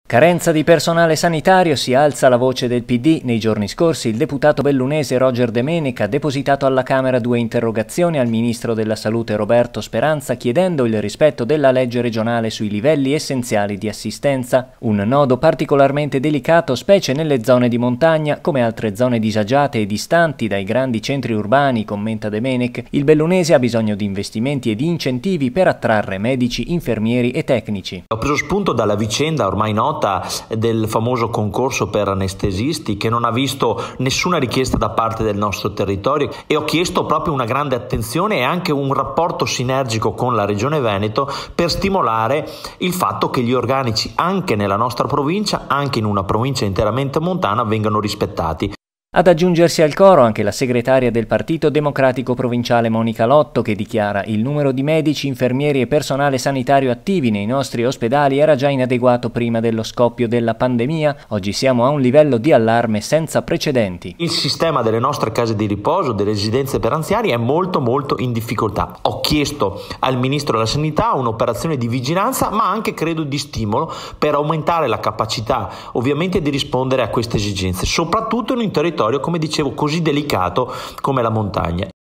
Carenza di personale sanitario, si alza la voce del PD. Nei giorni scorsi il deputato bellunese Roger De Menica ha depositato alla Camera 2 interrogazioni al ministro della Salute Roberto Speranza chiedendo il rispetto della legge regionale sui livelli essenziali di assistenza. Un nodo particolarmente delicato specie nelle zone di montagna, come altre zone disagiate e distanti dai grandi centri urbani, commenta De Menic. Il bellunese ha bisogno di investimenti e di incentivi per attrarre medici, infermieri e tecnici. Ho preso spunto dalla vicenda ormai nota del famoso concorso per anestesisti che non ha visto nessuna richiesta da parte del nostro territorio e ho chiesto proprio una grande attenzione e anche un rapporto sinergico con la Regione Veneto per stimolare il fatto che gli organici anche nella nostra provincia, anche in una provincia interamente montana, vengano rispettati. Ad aggiungersi al coro anche la segretaria del Partito Democratico Provinciale Monica Lotto, che dichiara: il numero di medici, infermieri e personale sanitario attivi nei nostri ospedali era già inadeguato prima dello scoppio della pandemia, oggi siamo a un livello di allarme senza precedenti. Il sistema delle nostre case di riposo, delle residenze per anziani è molto in difficoltà. Ho chiesto al Ministro della Sanità un'operazione di vigilanza ma anche credo di stimolo per aumentare la capacità ovviamente di rispondere a queste esigenze, soprattutto in un territorio, come dicevo, così delicato come la montagna.